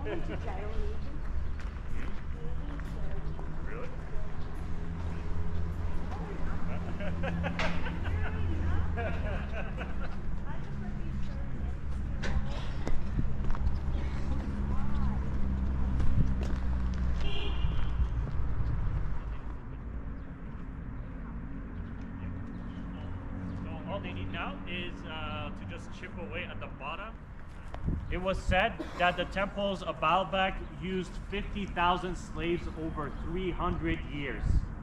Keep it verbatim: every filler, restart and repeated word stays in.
Really? So all they need now is uh, to just chip away at the bottom. It was said that the temples of Baalbek used fifty thousand slaves over three hundred years.